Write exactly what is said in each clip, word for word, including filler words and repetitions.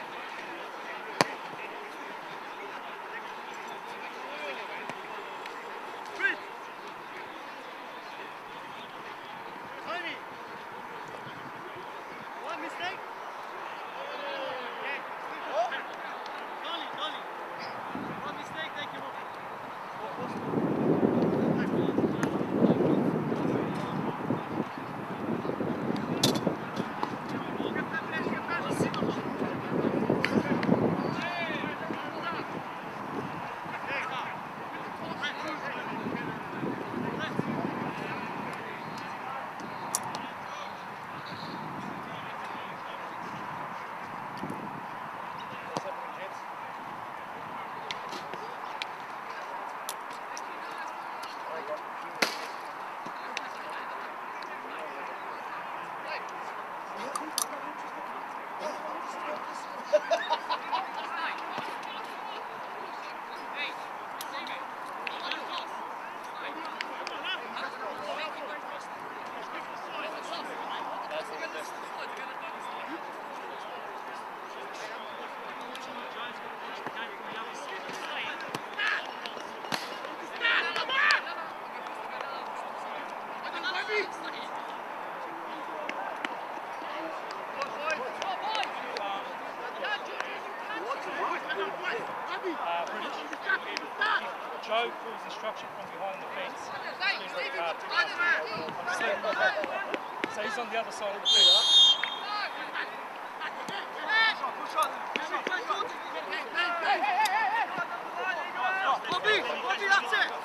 Joe pulls instruction from behind the fence. So he's on the other side of the fence. Bobby, Bobby, that's it.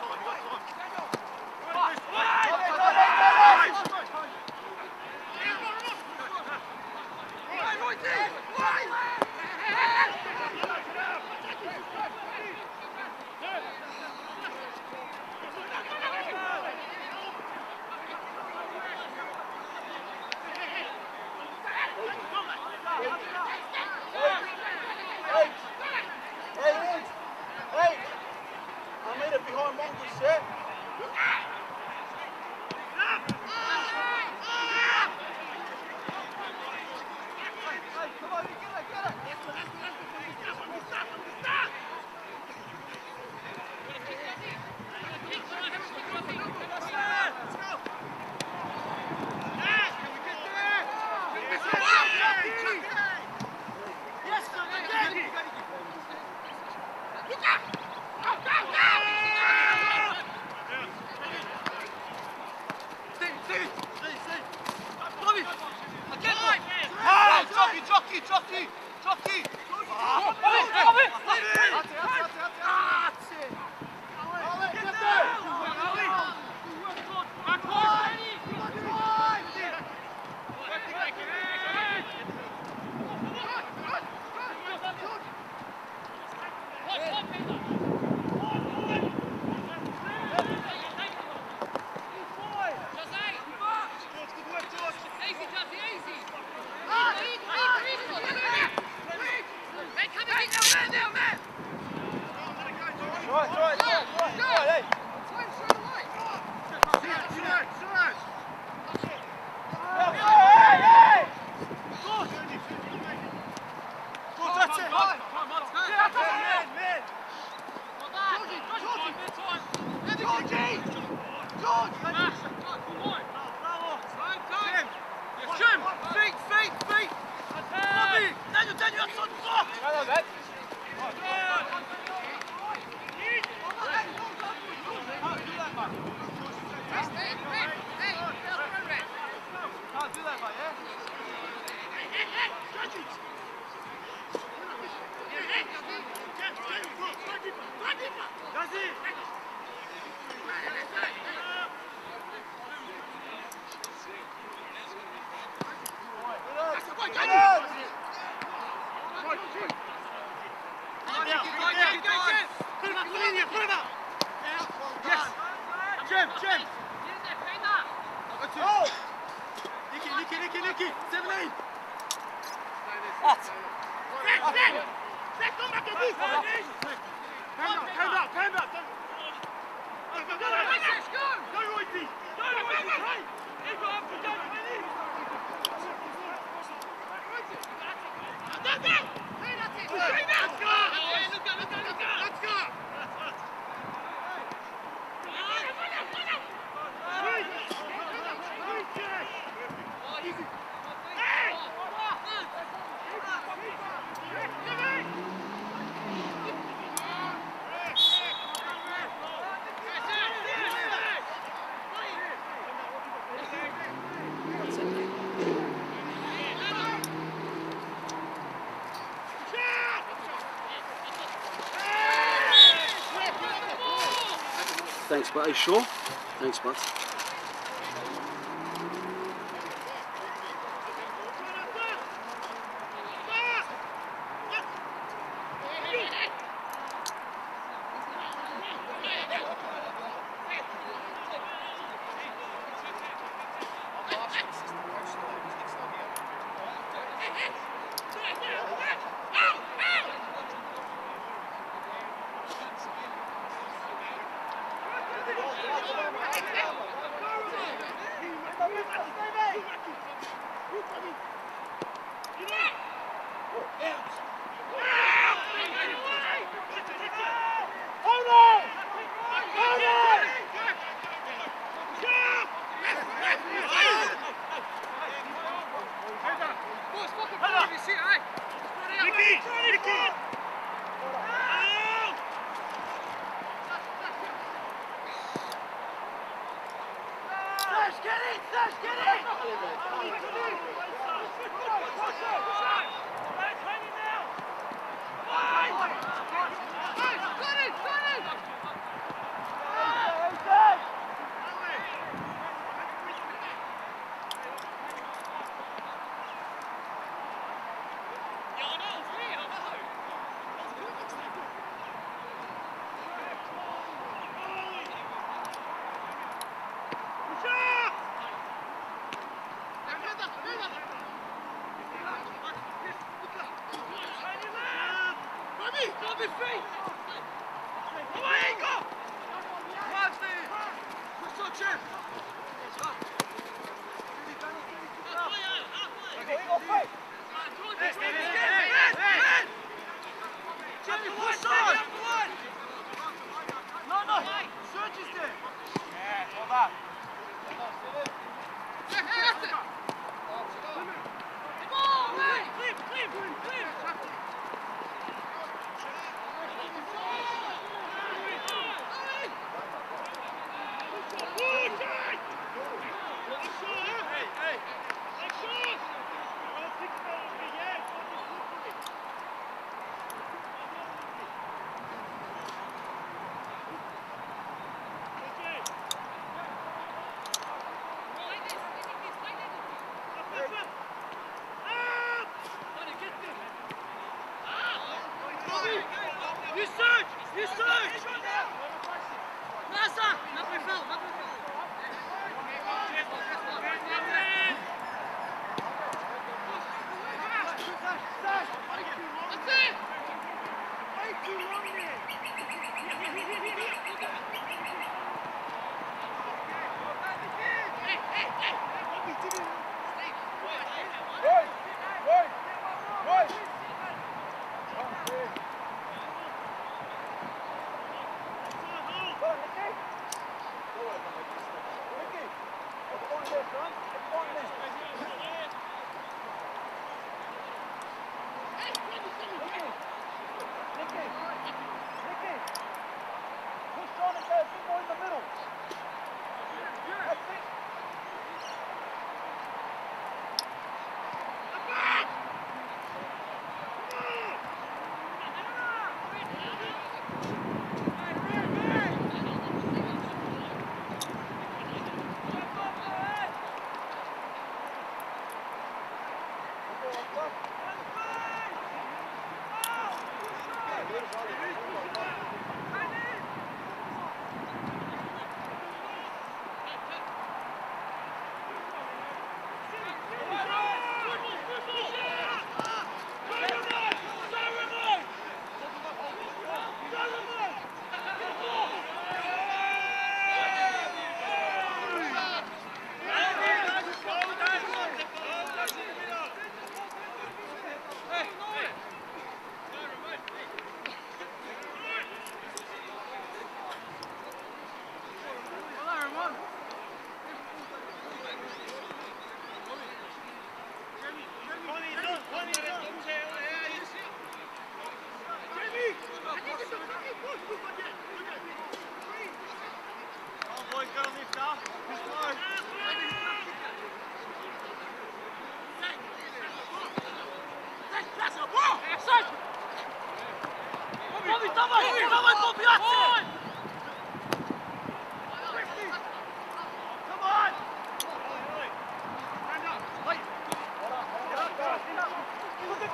Thanks, bud. Are you sure? Thanks, bud.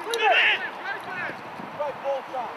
Right ball shot.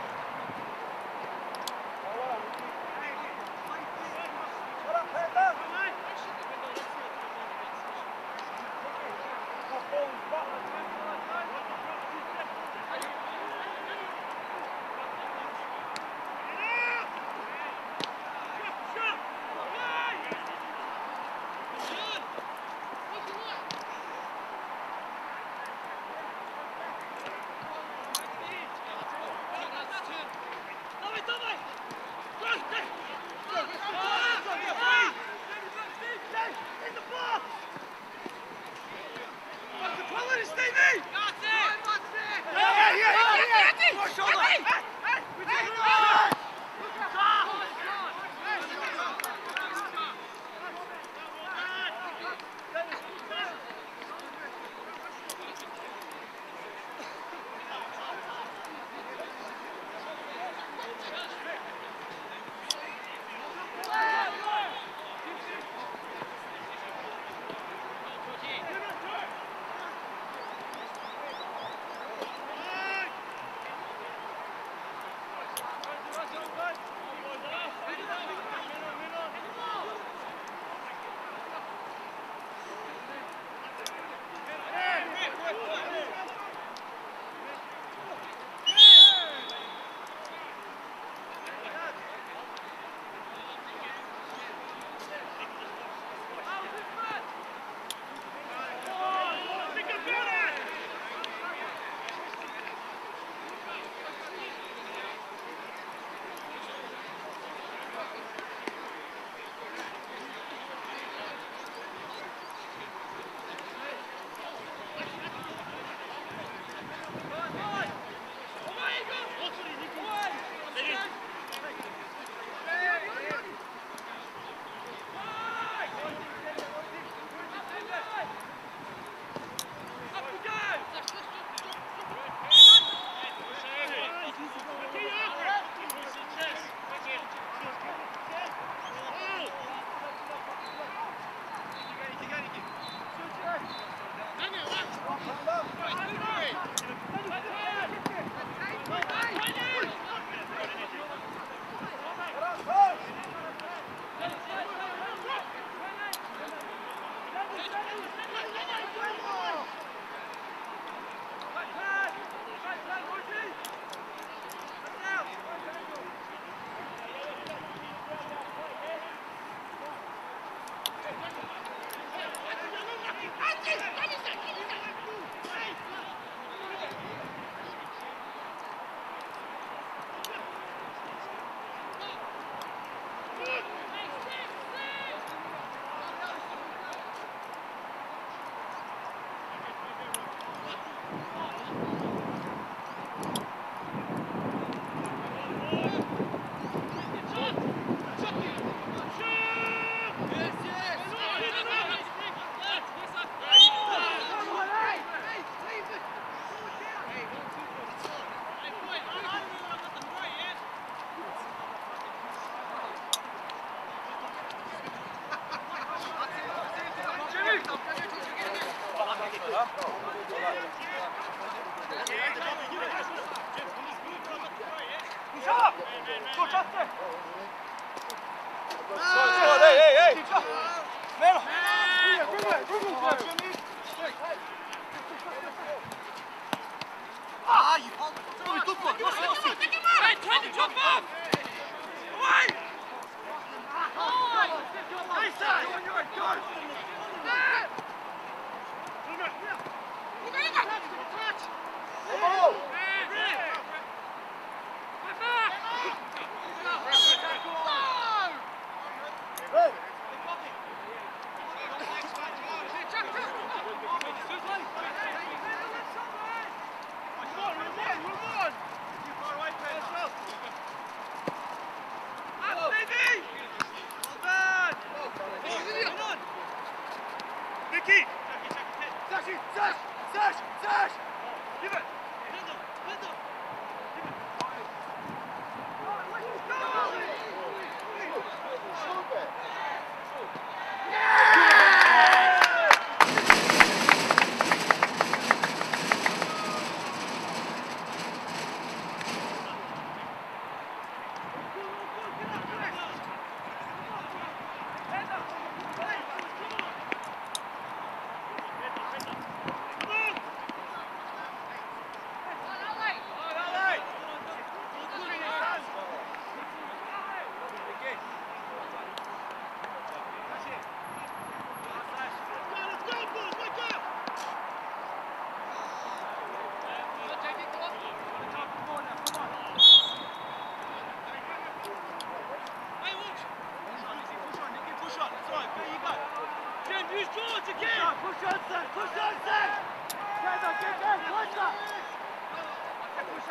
Sash, Sash, Sash, give it.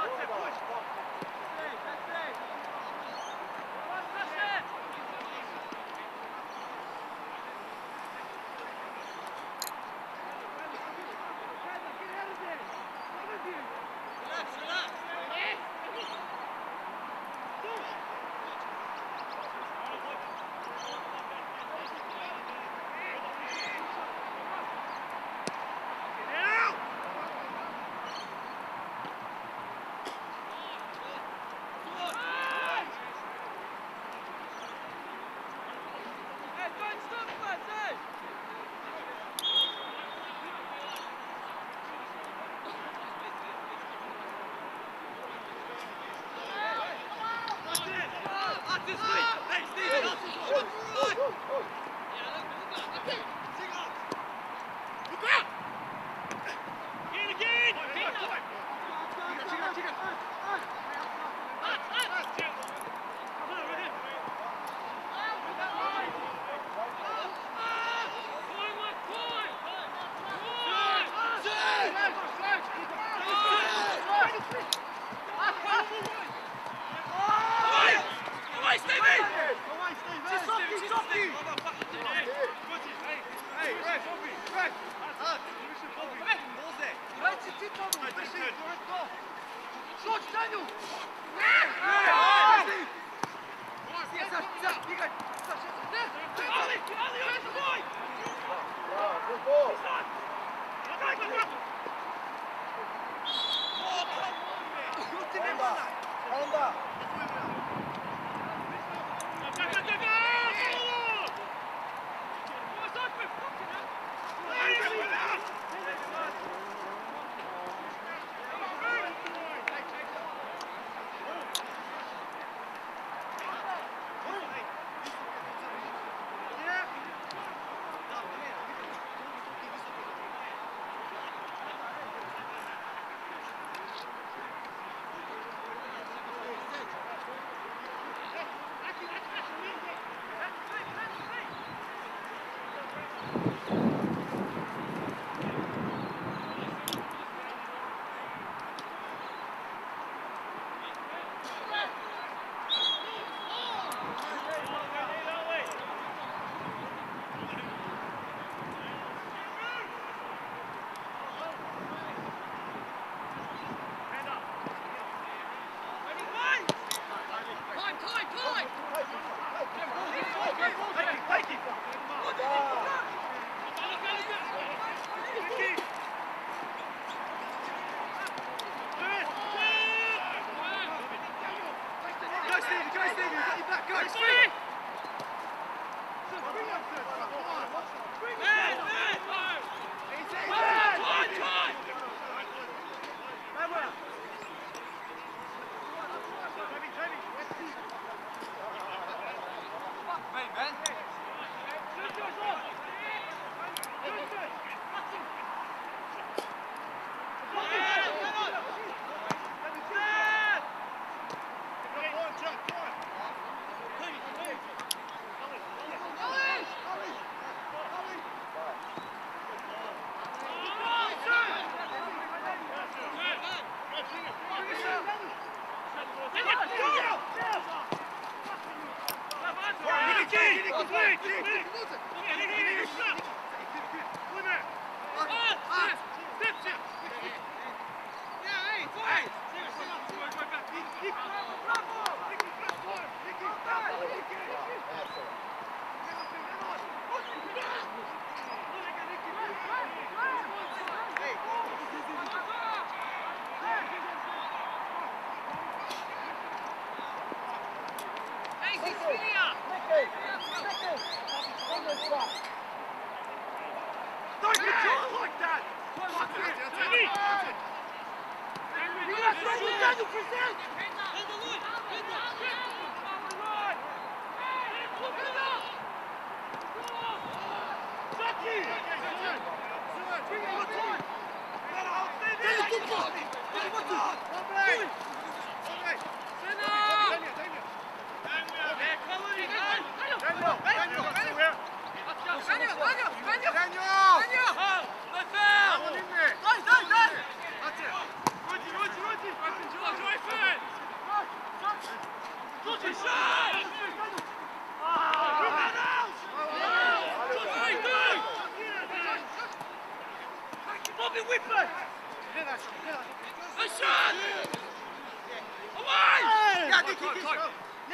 좋아 좋아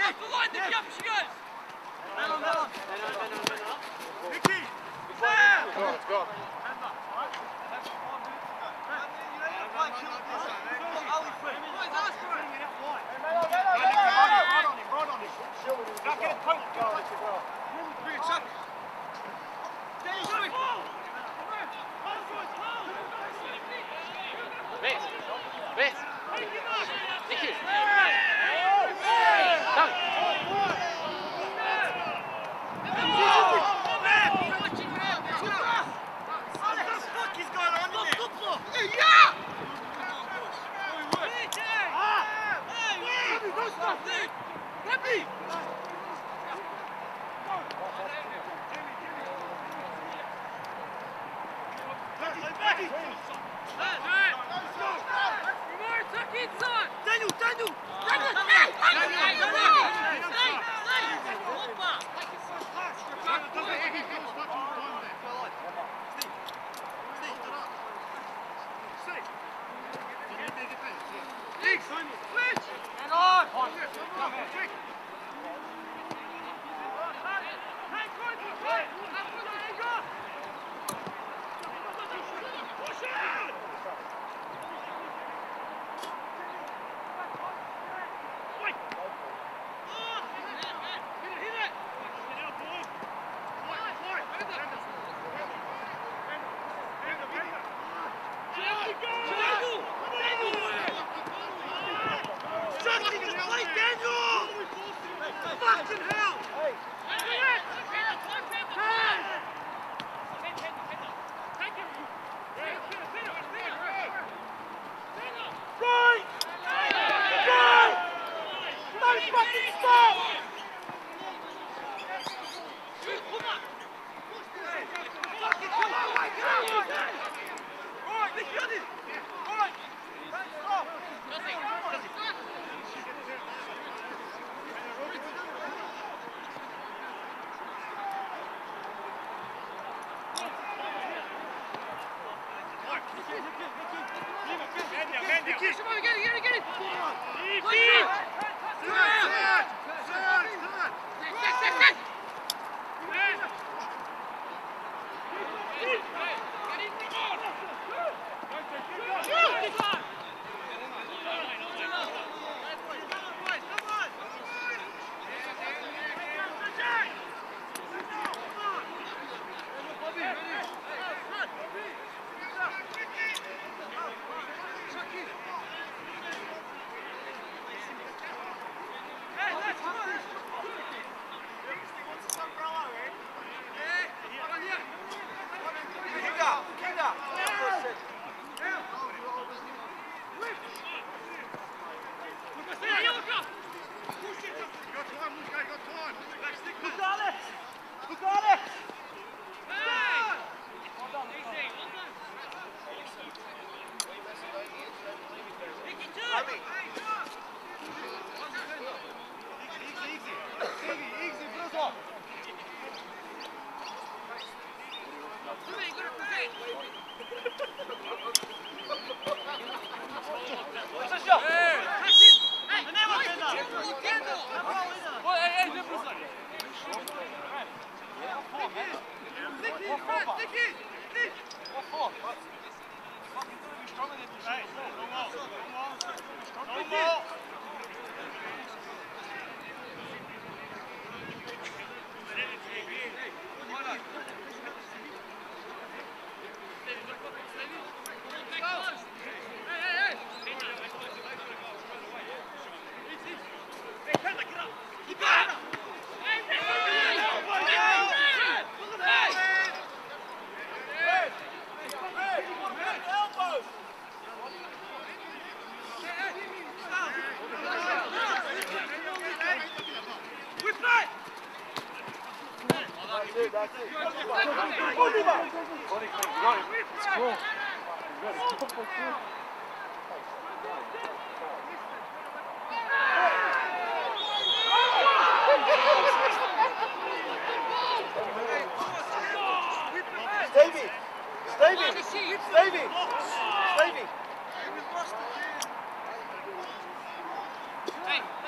Stevie! Stevie! Stevie! Stevie! Hey, pull them up.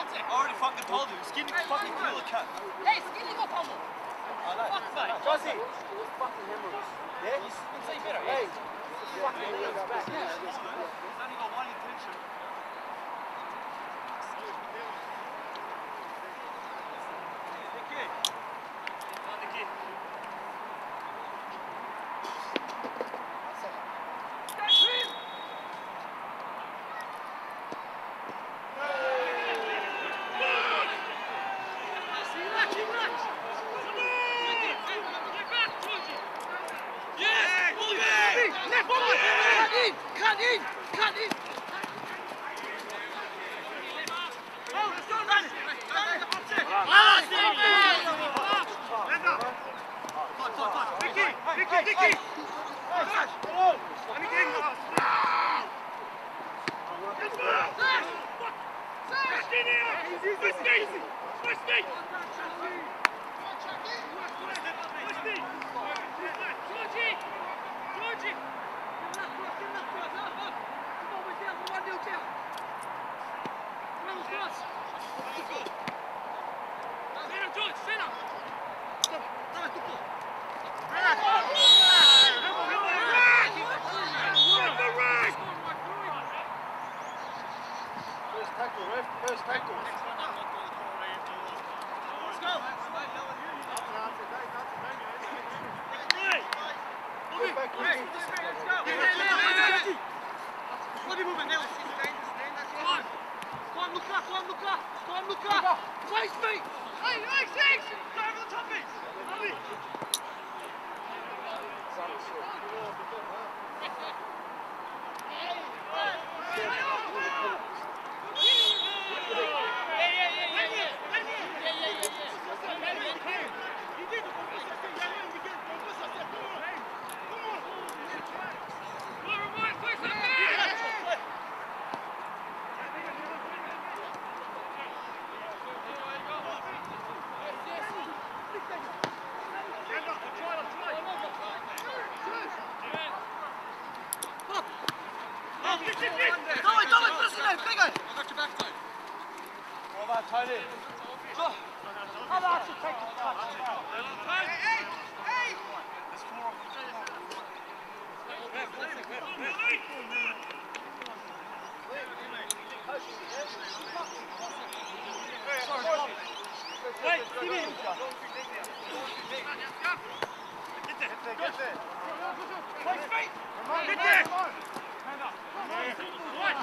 I already fucking told you. Skinny fucking cooler cut. Hey, skinny go Tomo. I know. Fuck, mate. Jossie. Fucking hemorrhoids. Yeah? He's say better. Hey. Yeah. Fucking hemorrhoids back. He's only got one intention. First tackle, ref. First tackle. Let's go. Go back, Ricky. Let's go. Bloody movement now. Come on. Come on, Luca. Come on, Luca. Come on, Luca. Place me. Hey, hey, six. Go over the top, mate. Hey, Tony. Oh, that should take the touch. Hey, hey, hey! There's four of them. Wait, give me. Get there, get there. Play straight. Get there. Hand up. Right.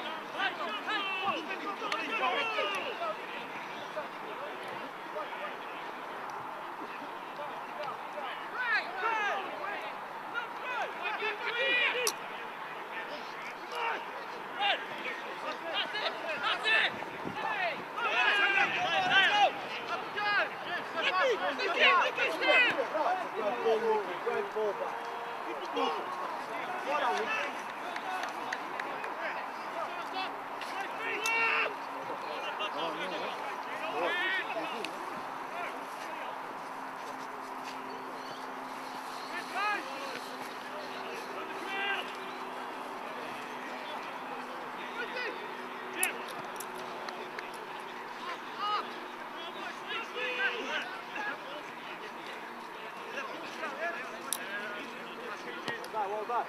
Well done.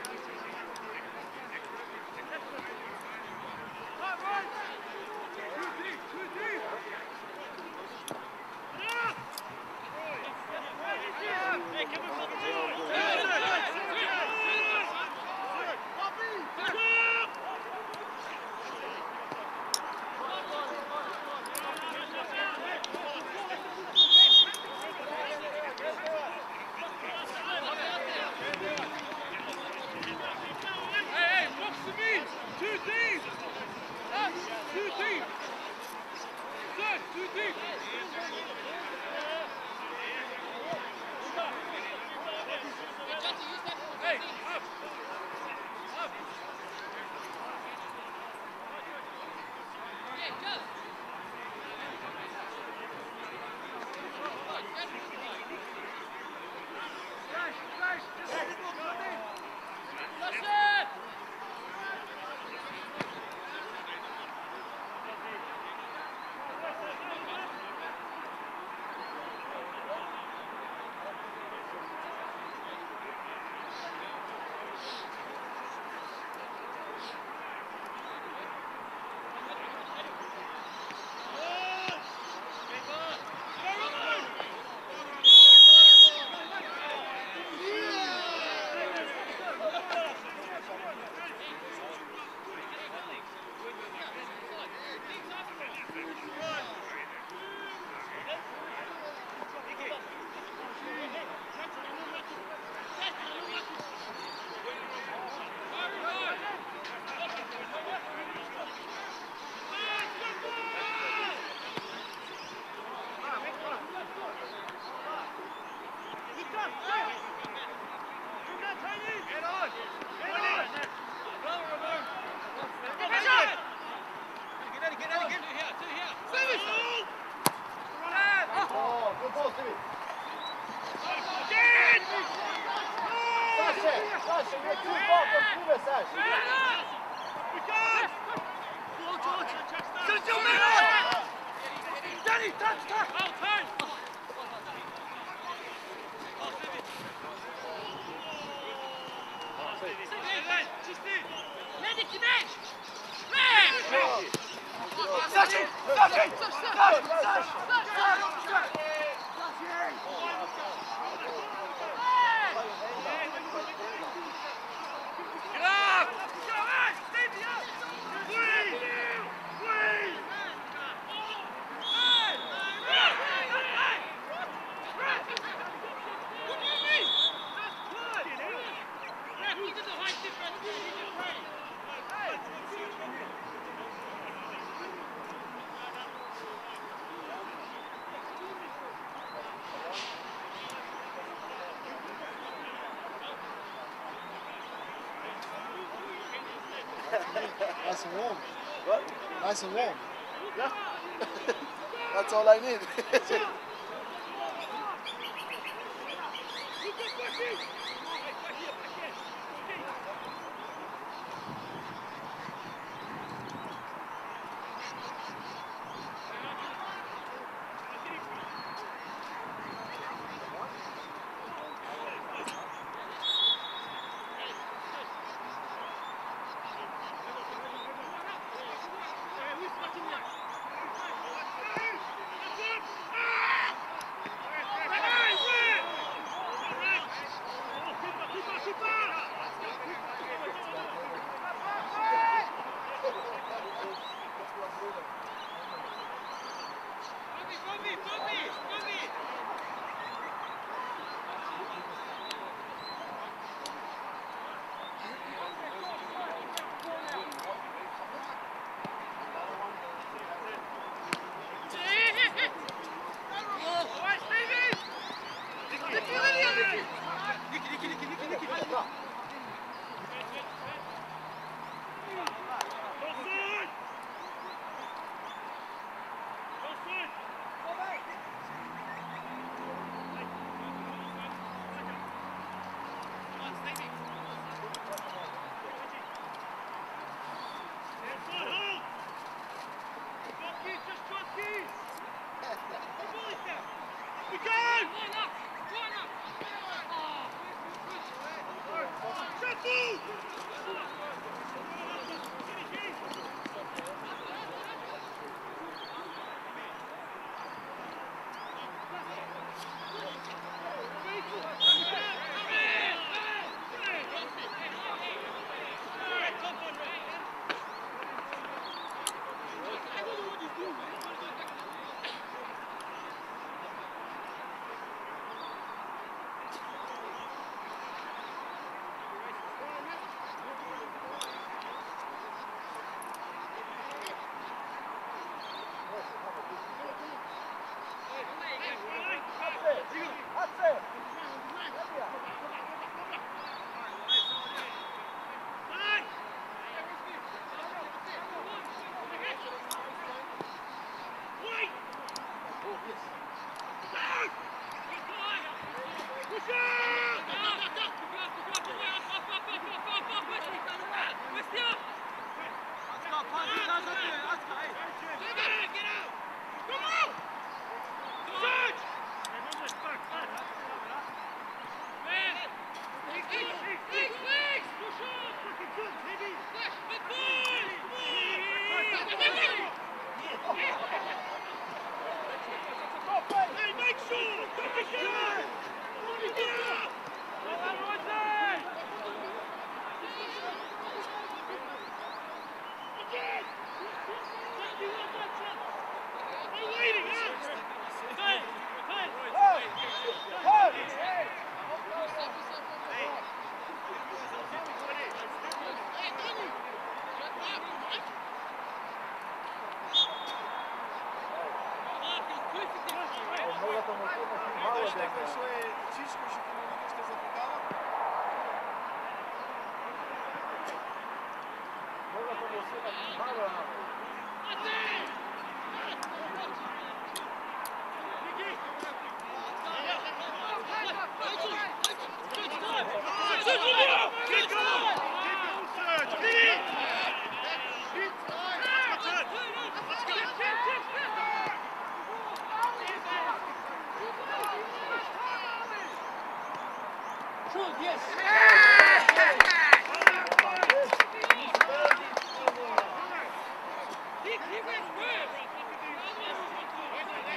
Nice and warm. What? Nice and warm. Yeah. That's all I need.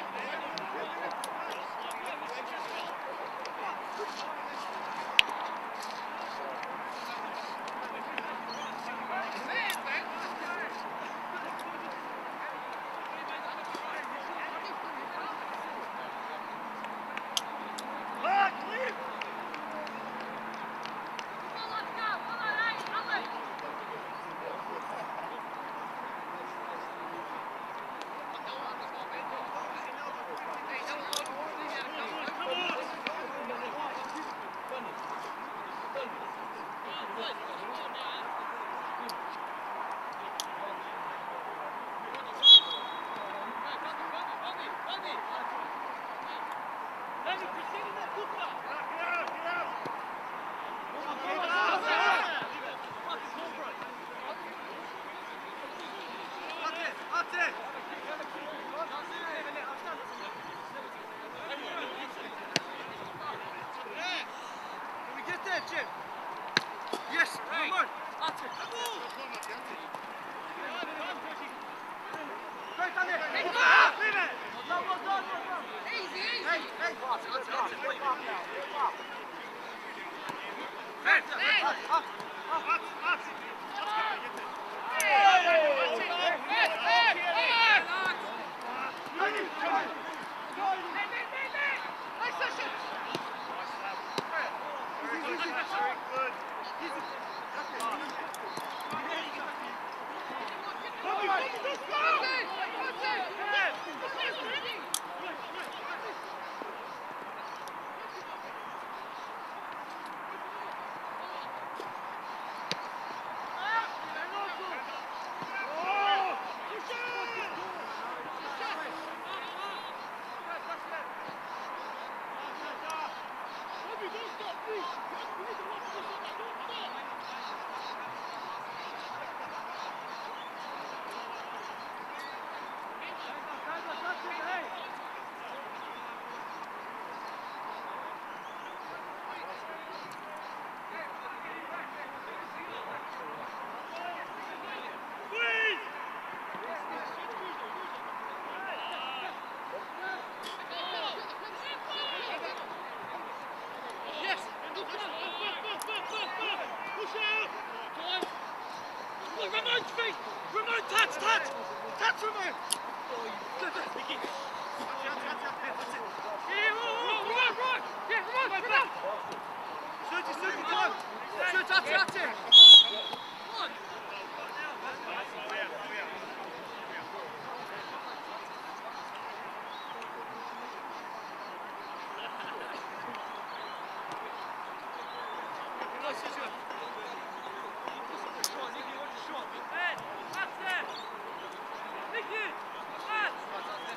Jim. Yes, come on. That's it. Right on it. Leave it. Well done, well done, well done. Easy, easy. Hey, hey. That's it, that's it, that's it. Wait up now. Wait up. Hey, hey. Up, up, up. That's it. Hey, hey, hey, hey. Nice session. Very good. Very good. Ramon, feet! Ramon, touch, touch! Touch, Ramon! Good, good. Here, right, right! Yeah, Ramon, come on! Shoot it, shoot it, come on! Shoot, that's it, that's it! Come on! Nice, good. Nicky! That's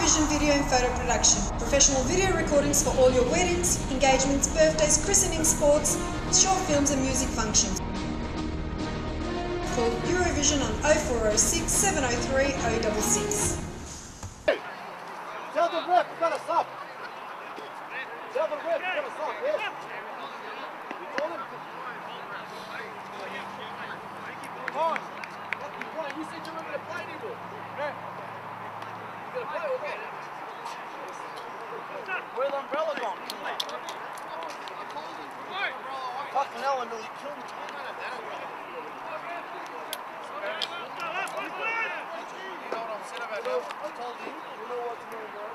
Eurovision Video and Photo Production. Professional video recordings for all your weddings, engagements, birthdays, christenings, sports, short films and music functions. Call Eurovision on oh four oh six, seven oh three, oh six six. Tell the ref, you gotta stop. Tell the ref, you gotta stop, yes. You told him to... Come on. You said you were going to play anymore. Yeah. You're going to play or not? Where the umbrella gone? Fucking hell, Emily, you killed me. You know what I'm saying about that? I told you. You know what's going on.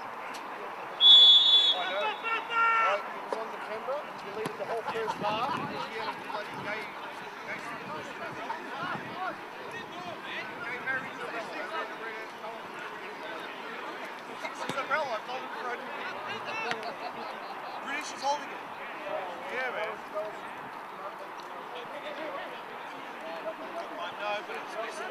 I know. Right, it was on the camera. You deleted the whole first half. He had a bloody gay... British is holding it. Yeah, man. I know, but it's missing.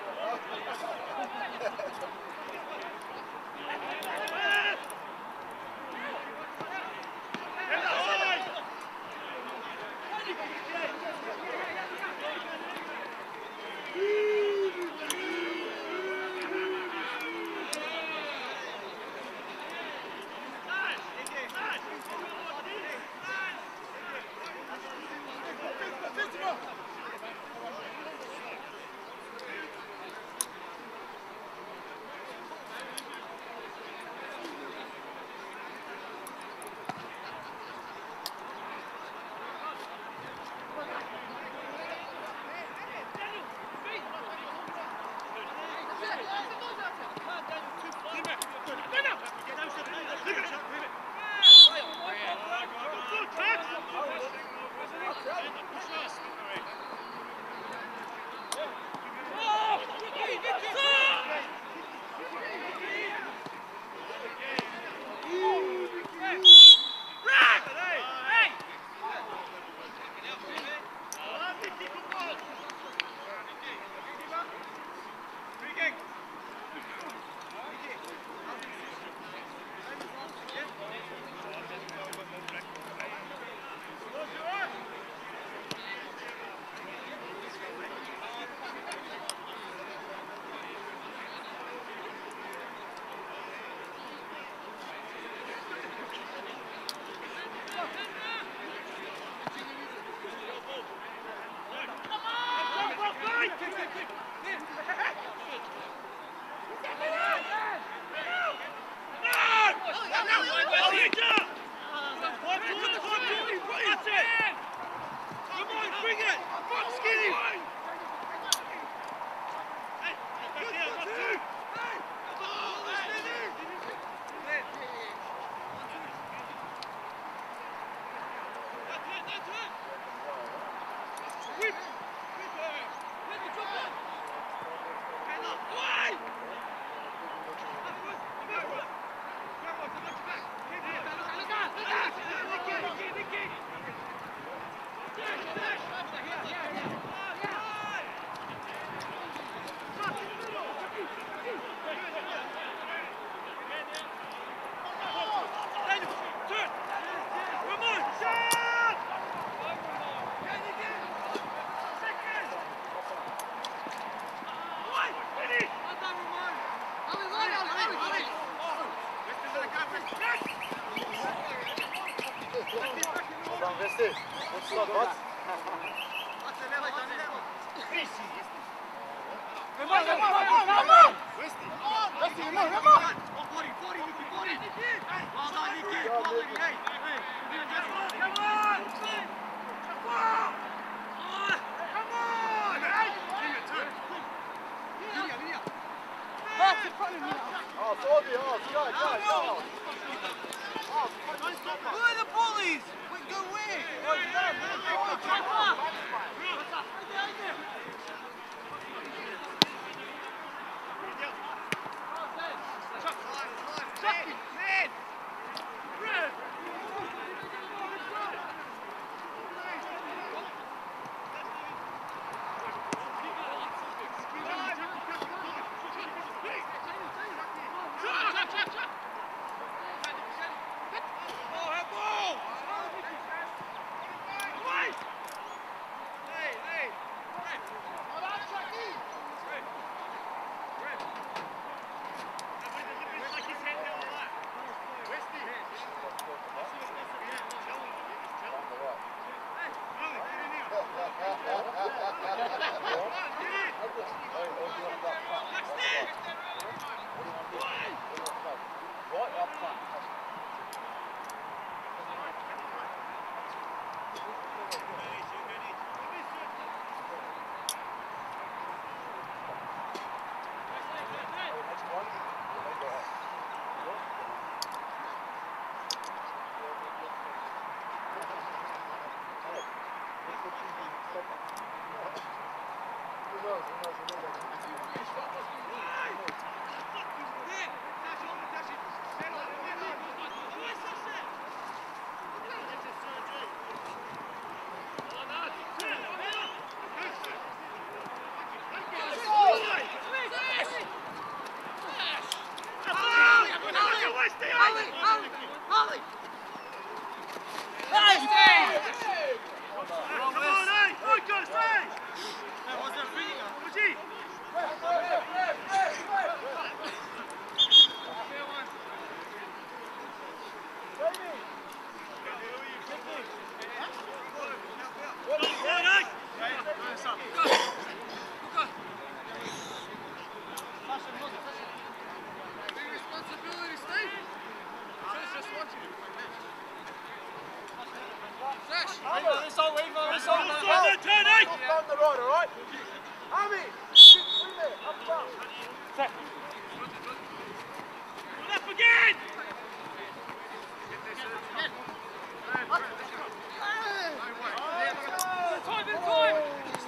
What's up, bud? Oh, Sorby, oh, go, go, go. Who are the bullies? Wait, go where? down the road, alright? Ami! Keep in there, up front. Left again! Time in time!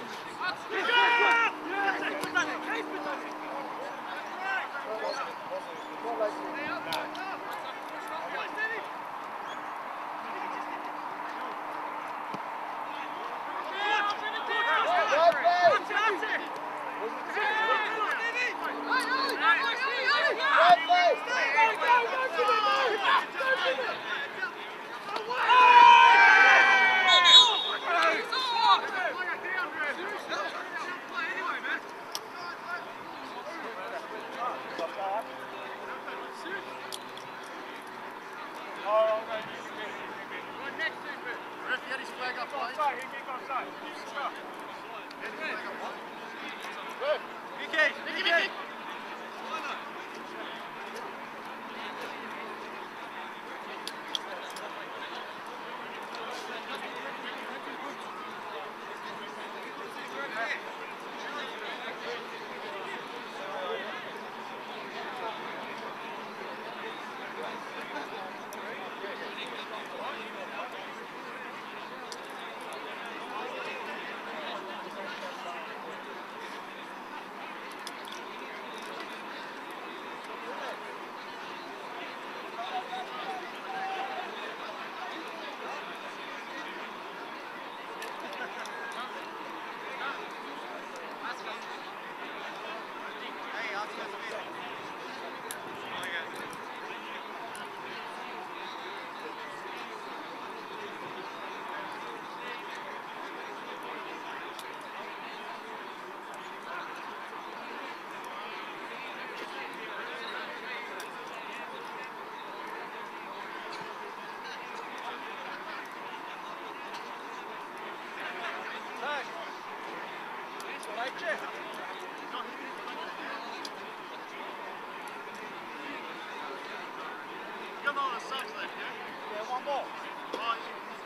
Come on, the sun's left, yeah? Yeah, one more. Right.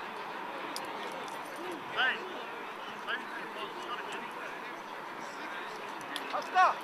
Hey. Asta!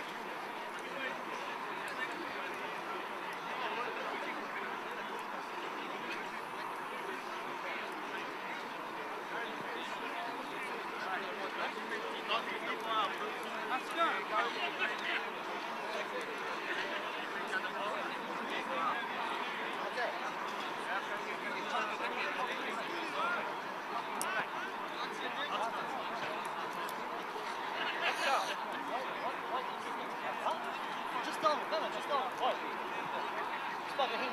Just go, no, no, just go. Right. Just like a hint.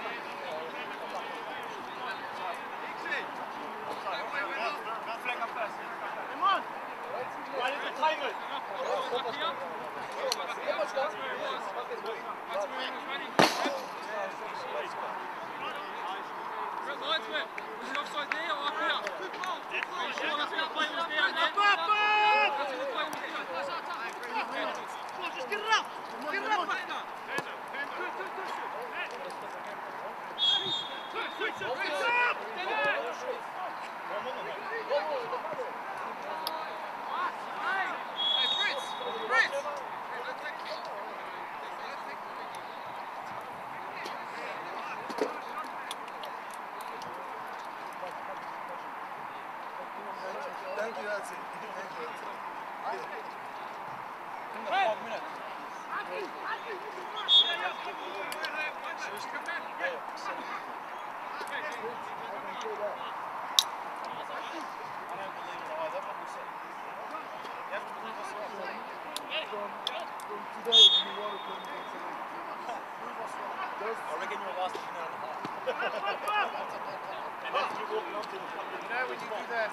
Come on! Why did you time it? Was it offside there or up here? Good ball, good ball. Sure, that's where the play was there. That's Up, up, up! where the play was there. Come on, just get it up. Get it up, partner. Good, good, good. Switch up, switch up. Hey, Fritz, Fritz. Thank you, that's it. Thank you, that's it. Hey. I reckon you're last minute and a half. And then you walk up to the You know when you do that.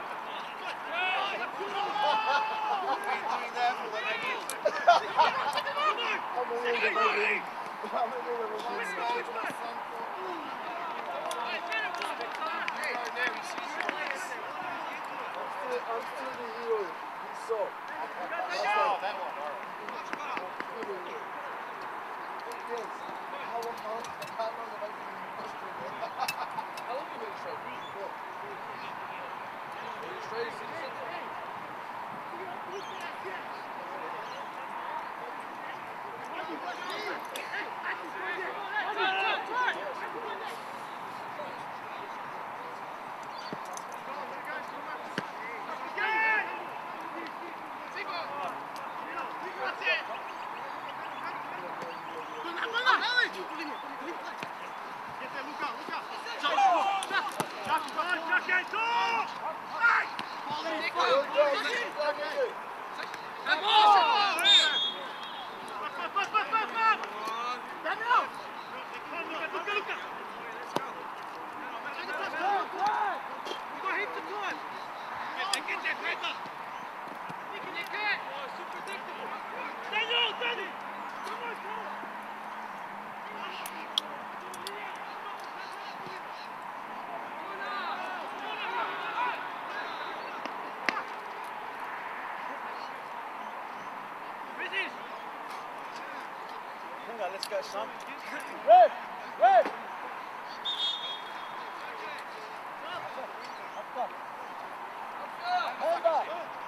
I'm still the hero. He's so. Oh, that one. Yes. How long? How long have I been in Australia? How long have you been in Australia? Australia, Let's go, son. Red! Red! Hold up!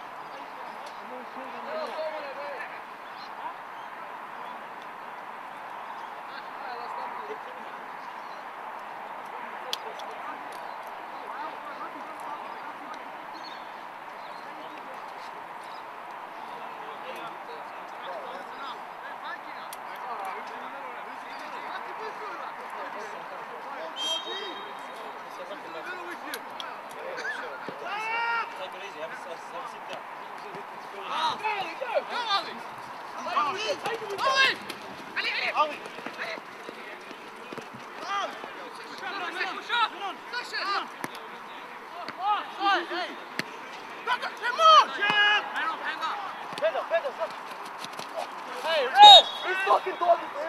Hey, Red! He's fucking talking to him!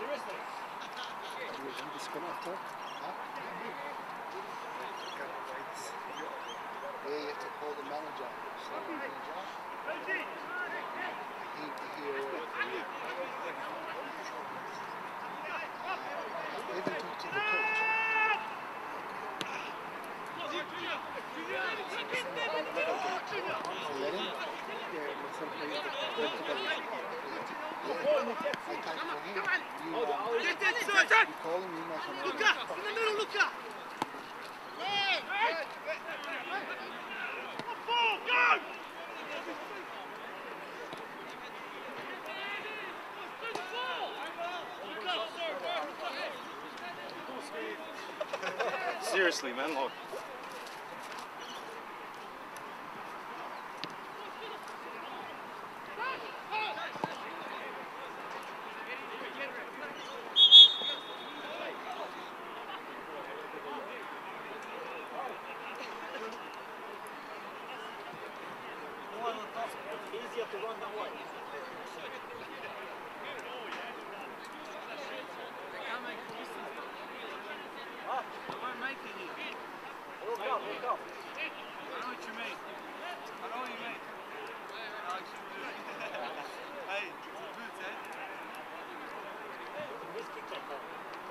Seriously. You the spin off top? Huh? Yeah, you have to call the manager. So the manager. He, he, uh, even talk to the coach. Let him? Yeah, but simply the coach I type for him. You, um, you call him, you make him. Luca, in the middle, Luca. Ball, go! Seriously, man, look. Easier to run that way. Look up, look up. I know what you mean. I know what you mean. Alex, you hey, it's a boots, eh? Whiskey top on.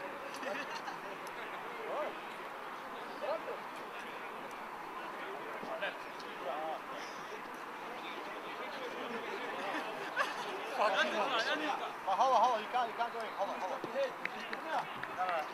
Oh, hold on, hold on, you can't, you can't go in. Hold on, hold on. No, no, no.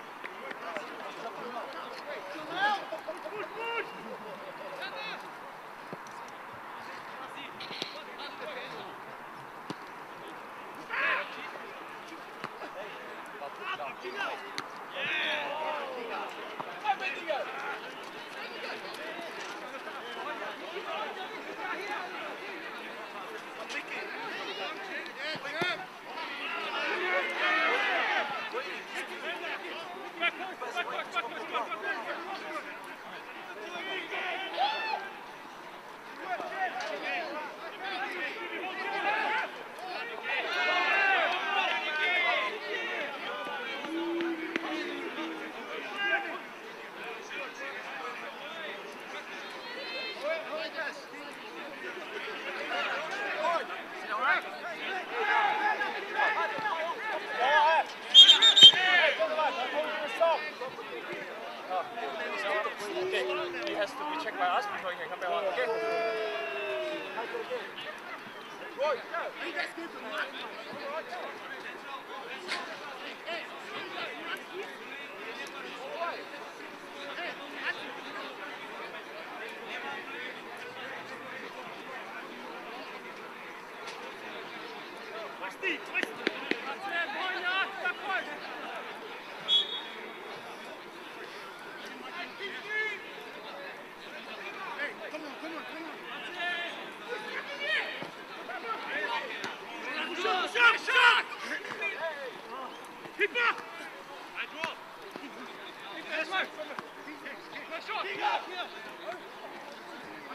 He has to be checked by us before he can come back on again.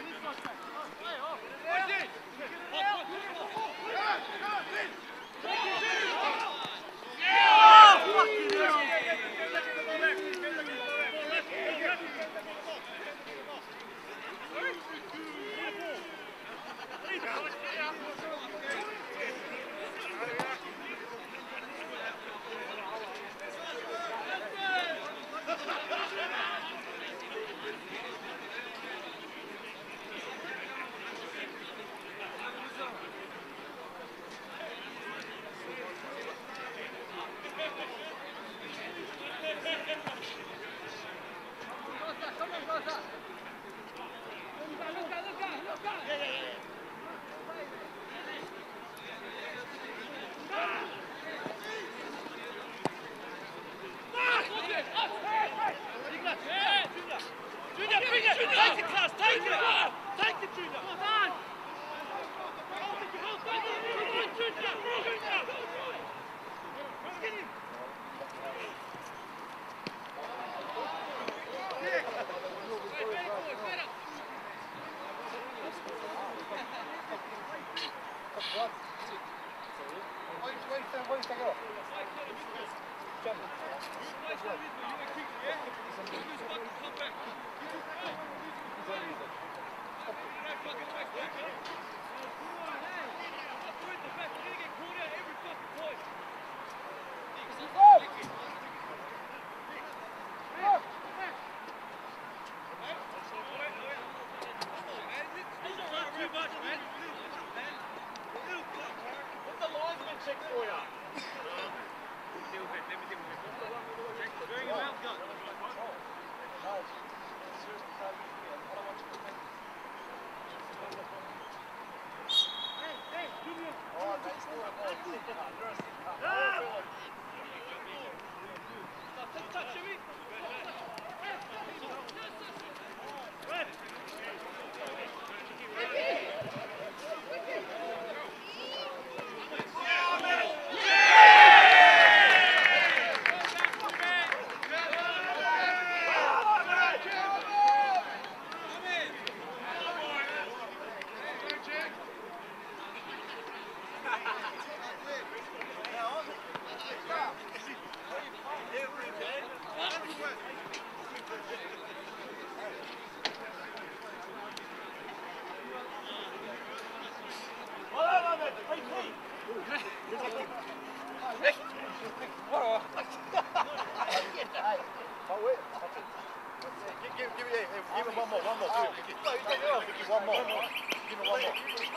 Keep up! One more. Give me one more.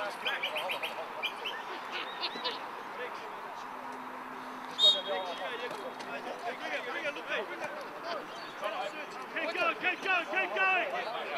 Keep going, keep going, keep going!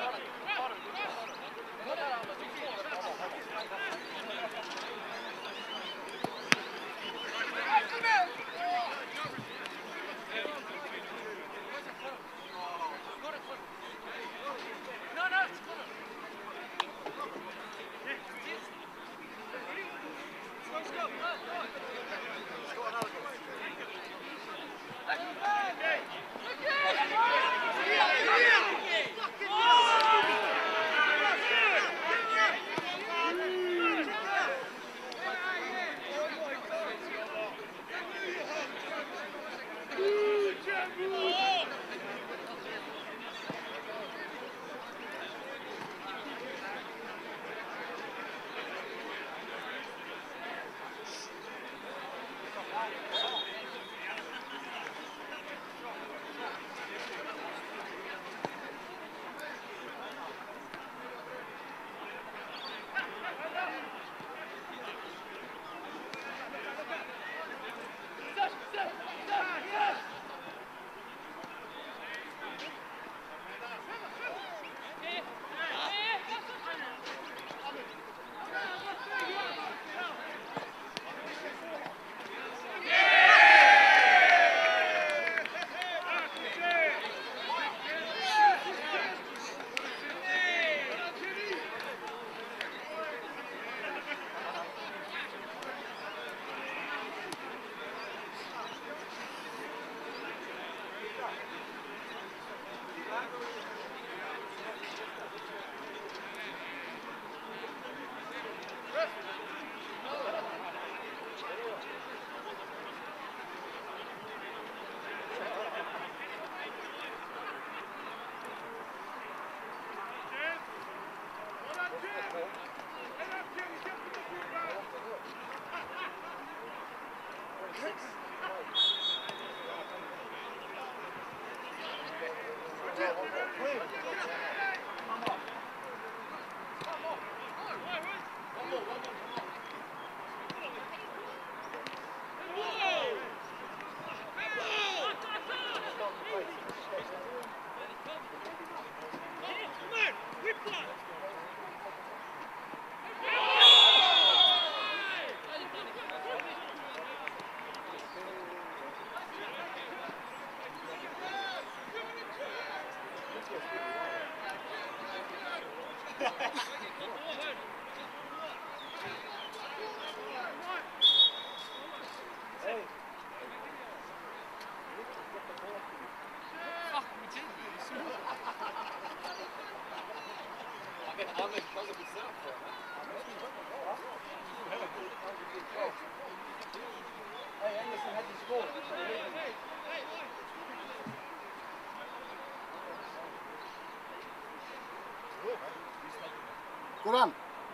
Good on.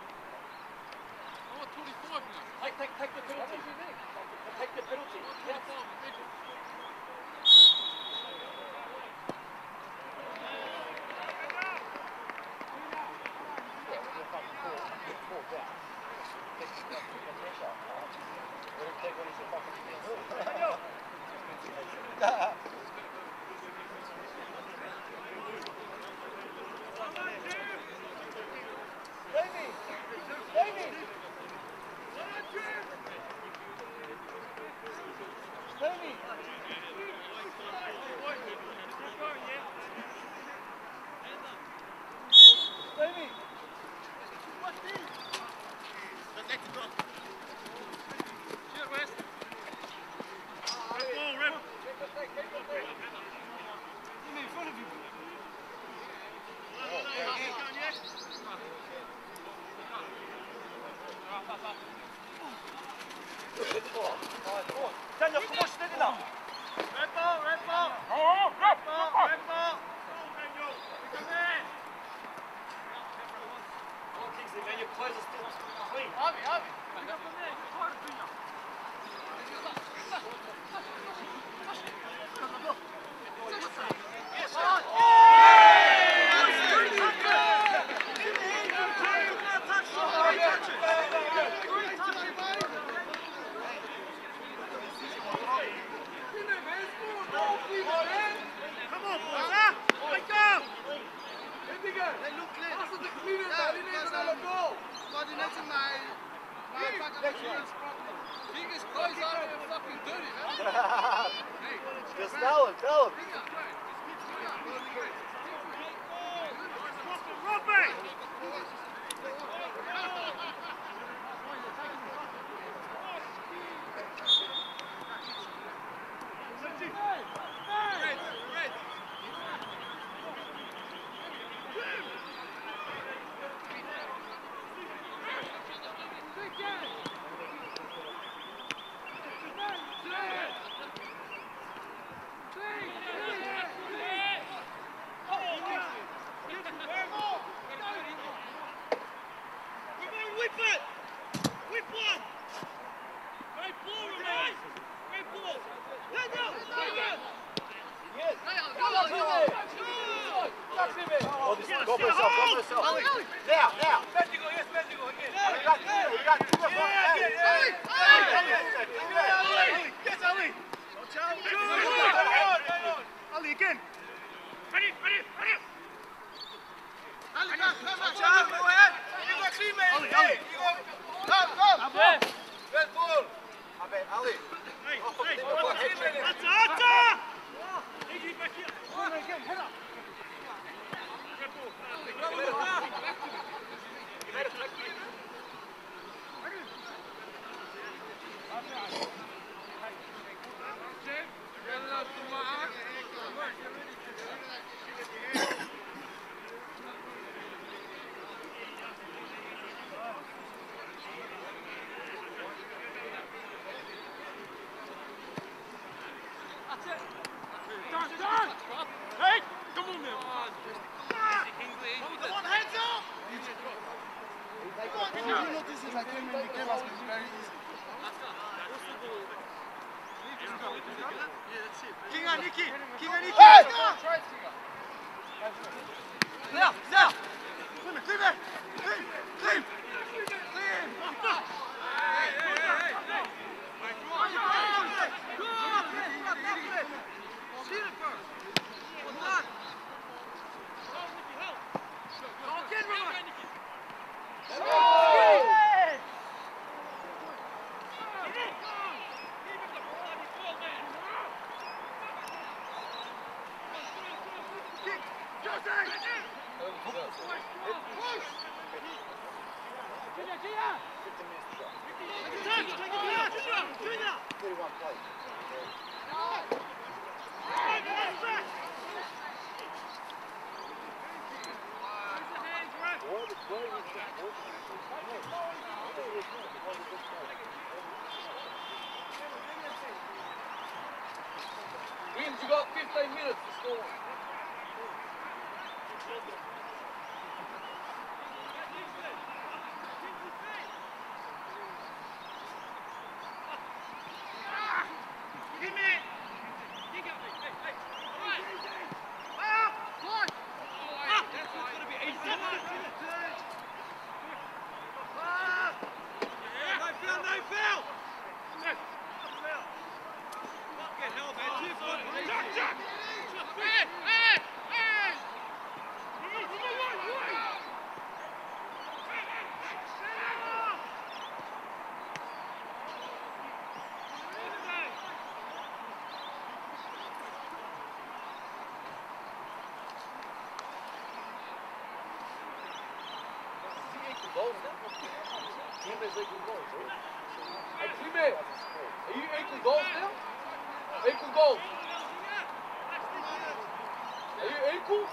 Take, take, take the penalty. Take the penalty. Daniel, come on, steady now. Red ball, red ball. Oh, Red ball, red ball. Man, your clothes are still clean. Abi, abi. Biggest clothes on and fucking dirty, man. Just tell him, tell him. Robbie! Whip it! Whip one! Great ball, Romain! Great ball! Let go! Let go! Yes. Go, Go, go, go, go! Oh, this, go for yourself, go for yourself. Now, now. Vertigo, yes, vertigo, again. We got two, we got two in front. Yeah, Hey, yeah, hey, yeah. hey, hey, hey, Ali! Yes, Ali! Ali, again. Ready, ready, ready! Ali, come, come, come, Charles, come. go ahead. You got three men. Ali, Hey, Ali. you go. Come, come. Yeah. Red ball. Okay, Ali. Hey, Oh, hey, they one, were three head minutes. checking. Atta, atta! Easy, back here. Red ball. Done, done! Hey, come on now. Come on, hands up! Did you notice as I came in, the game has been very easy. King and Nicky! King and Nicky! Hey! Now, now! Clean it, clean it! Clean! Clean! Clean! Hey, hey, hey! See it first! One on! Go again, Roman! thirty-one plays. Williams, you got fifteen minutes to score. Team is equal goals, right? Hey, T-Man, are you equal goals now? Equal goals. Are you equal?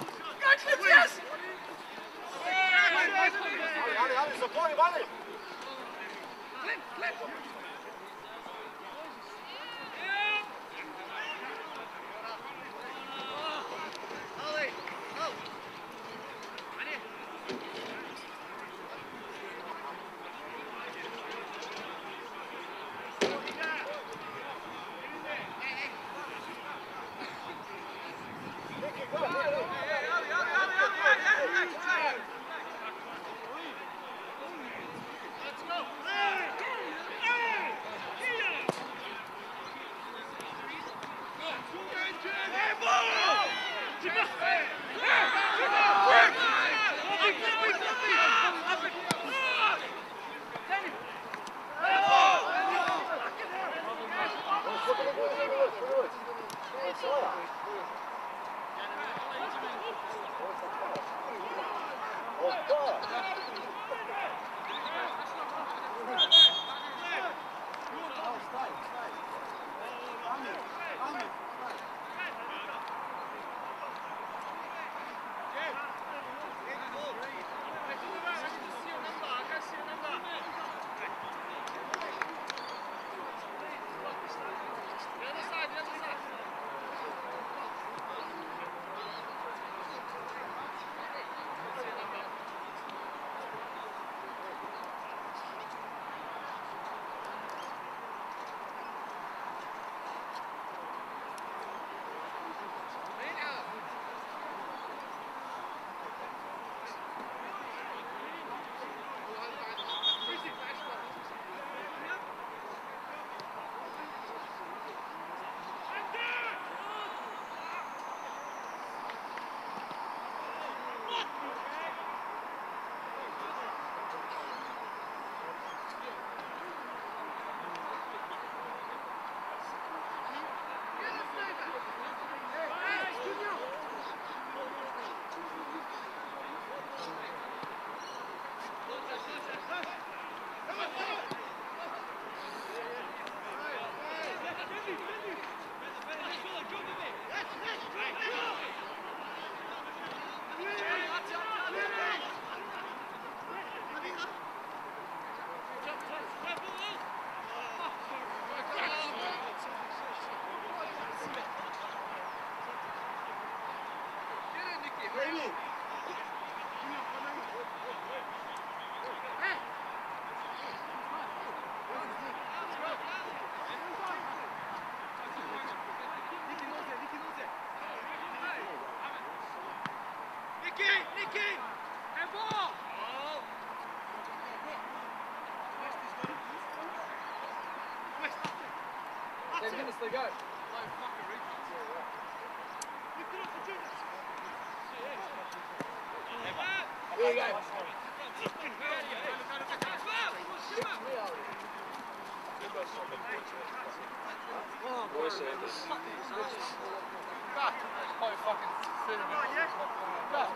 Ali, Ali, Ali, support him, Ali. in! And ball! Oh! West, that's it! That's Ten it! minutes to go. Oh, fucking reflex. Lift it up for Judas! Here you go. Boy Sanders. Back. Quite fucking thin. Back.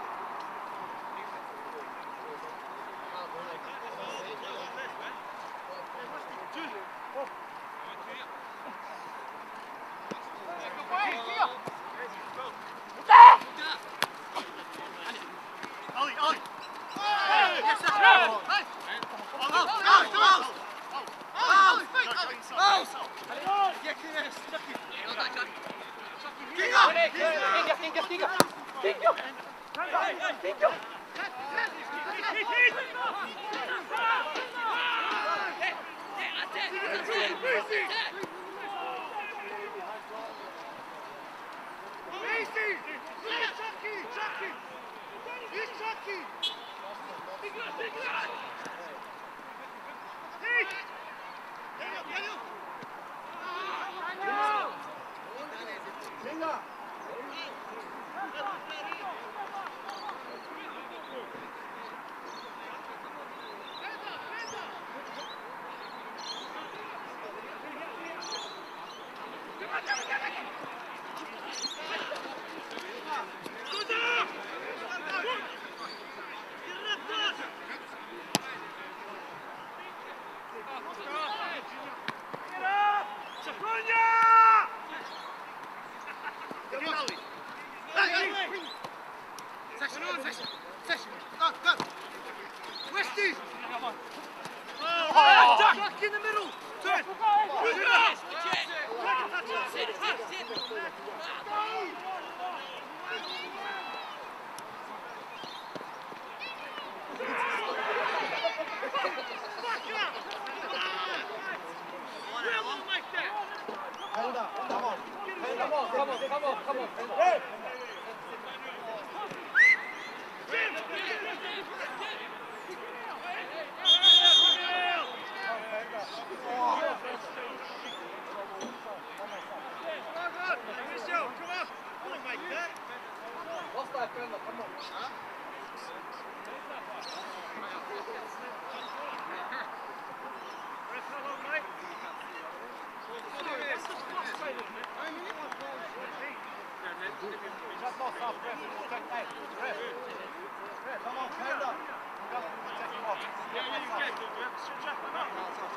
Ollie, Ollie! Yes, that's right! Hey! Oh, oh, oh! Oh! Oh! Oh! Yeah, yes, Chucky! Well done, Chucky! Chucky, kick up! Kinga, kinga, kinga. Kinga. Kinga. Easy! Chucky! Chucky! Here's Chucky! Big up, big up! Hey! Daniel, Daniel! Kinga. Chuck in the middle! Turn! Panda, come on. Panda, come on, come on, come on, come on. Hey! Lost that, Panda, come on. Just lost half ref. Check eight. Ref. Ref, come on, Panda. Just check him off. Yeah, you get it, man. Check him up.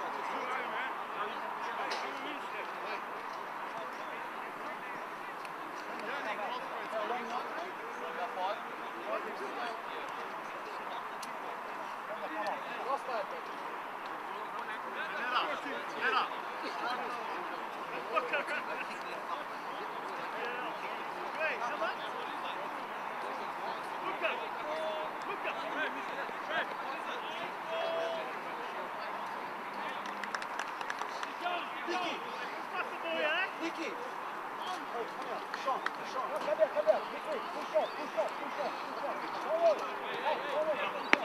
Lost that. Head up. Nicky. Oh, come here. Sean, Sean. Come here, come here. Nicky, push up, push up, push up, push up. Forward. Hey, forward.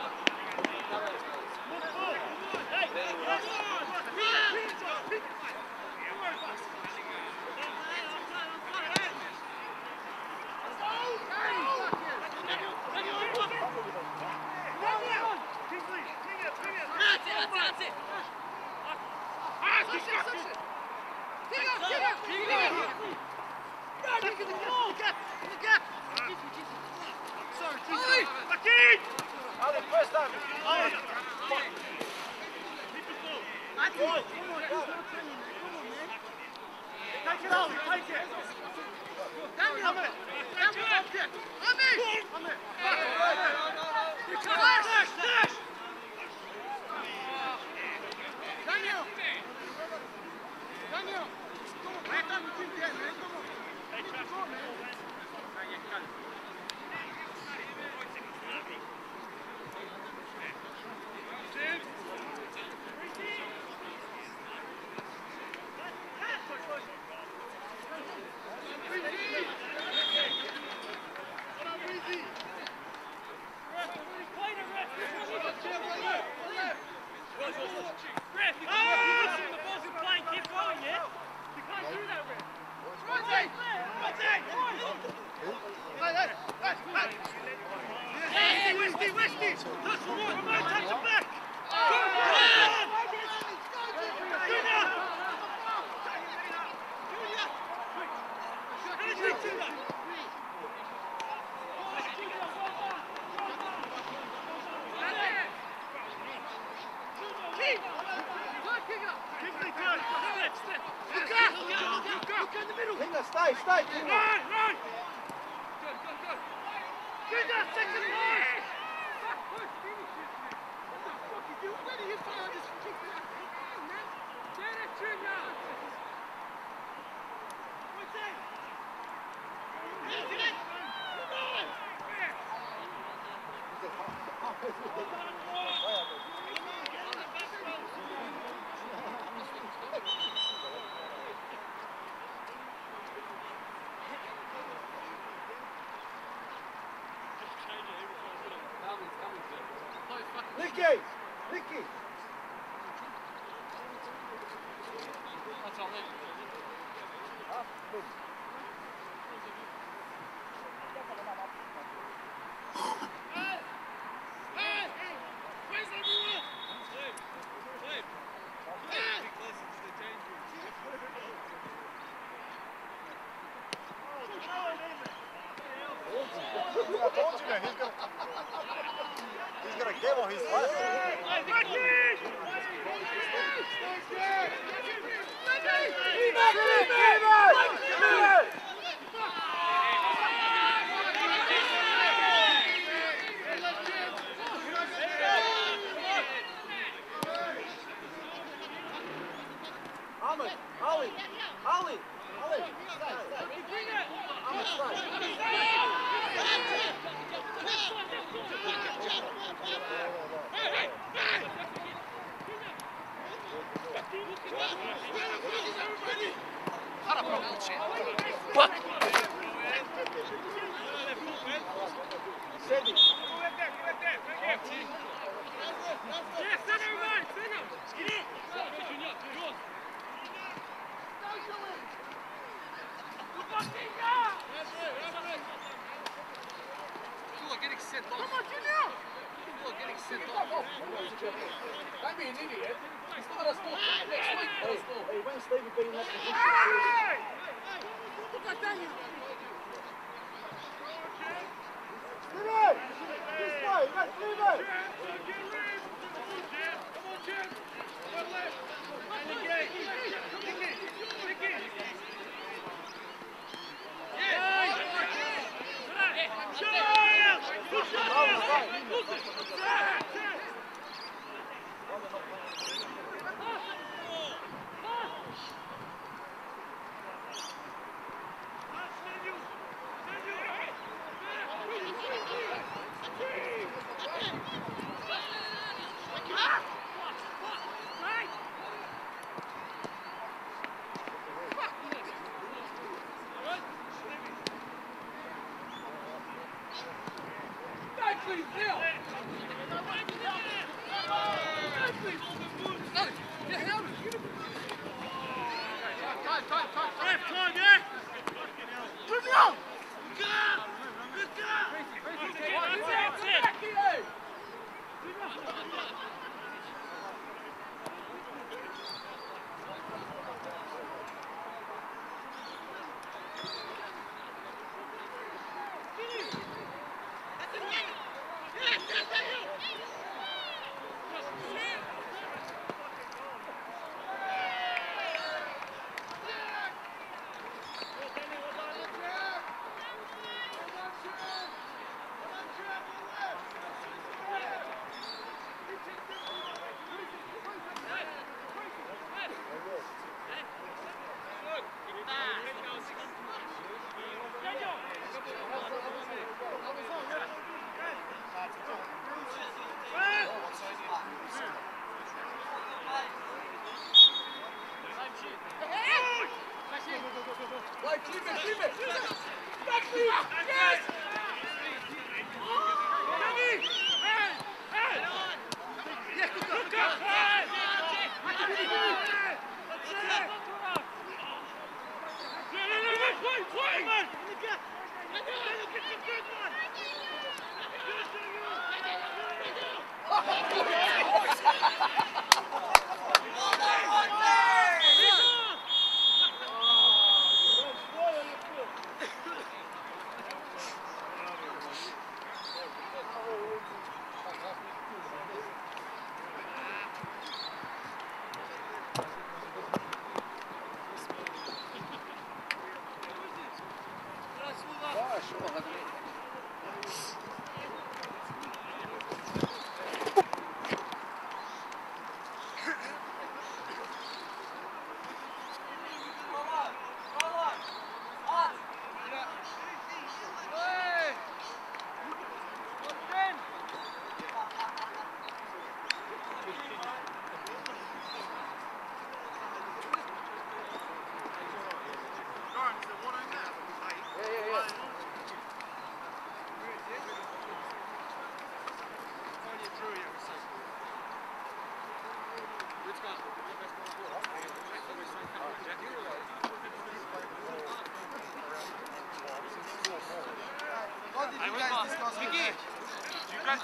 Ali, first time. Ali. Take it, Ollie, take it. Daniel, come here. Daniel, come here. Come here. Come here. Dash, dash. Daniel. Daniel. Come on, right down between the end, man. Come on. Hey, come on, man. Tina, stay, stay, Tina. Run, run! Good, good, good. Good, good, second push! Back push, finish it, man. What the fuck is you? Where do you find this kick that? Get it, Junior! What's that? Get it! Come on! Nicky! Nicky! That's all in. Hey! Hey! Where's everyone? Sleep! Sleep! Hey! I told you, man, he's gonna, he's gonna get on his left. Ahmed, Ali, Ali, Ali, stay, stay. Ahmed, stay. Hara promotie. Sedi. People are getting sent off. Come on, Junior! People are getting sent off. Don't be an idiot. He's not a sport. Next week, Hey, hey, when Steve would be in that position, Look at Daniel! Stevie! This way, that's Stevie! Come on, Jim! One left! Nicky! Nicky! Nicky! Yeah! Shut up! Push up! Push it!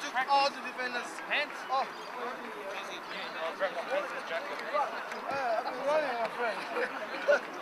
took all the defenders. Hands? Oh, Easy. Oh, grab my hands, jacket. uh, I've been running, my friend.